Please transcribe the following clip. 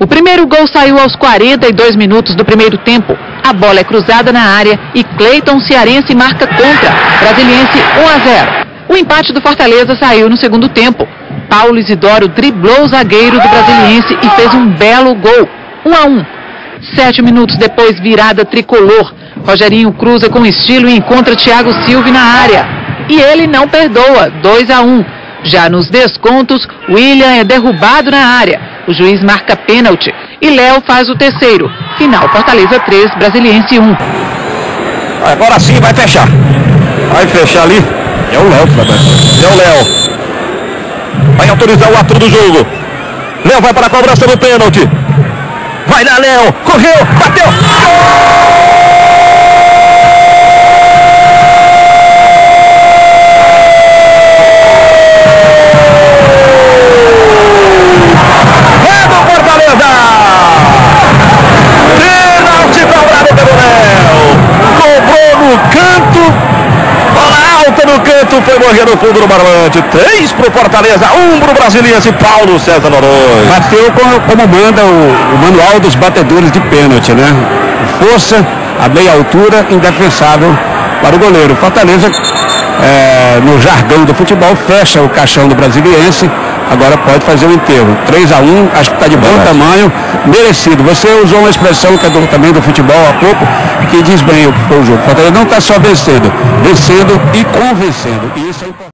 O primeiro gol saiu aos 42 minutos do primeiro tempo. A bola é cruzada na área e Cleiton Cearense marca contra. Brasiliense 1-0. O empate do Fortaleza saiu no segundo tempo. Paulo Isidoro driblou o zagueiro do Brasiliense e fez um belo gol. 1-1. 7 minutos depois, virada tricolor. Rogerinho cruza com estilo e encontra Thiago Silva na área. E ele não perdoa. 2-1. Já nos descontos, William é derrubado na área. O juiz marca pênalti e Léo faz o terceiro. Final, Fortaleza 3, Brasiliense 1. Agora sim vai fechar. Vai fechar ali. É o Léo, é o Léo. Vai autorizar o ato do jogo. Léo vai para a cobrança do pênalti. Vai lá, Léo. Correu, bateu. É do Fortaleza. Pênalti cobrado pelo Léo. Cobrou no canto. Bola alta no canto, foi morrer no fundo do barbante. 3 pro Fortaleza, 1 pro Brasiliense. Paulo César Noronha. Bateu como manda o manual dos batedores de pênalti, né? Força, a meia altura, indefensável para o goleiro. Fortaleza, no jargão do futebol, fecha o caixão do Brasiliense. Agora pode fazer o enterro. 3-1, acho que está de bom tamanho, merecido. Você usou uma expressão que é também do futebol há pouco, que diz bem o que foi o jogo. Fortaleza não está só vencendo e convencendo. E isso é importante.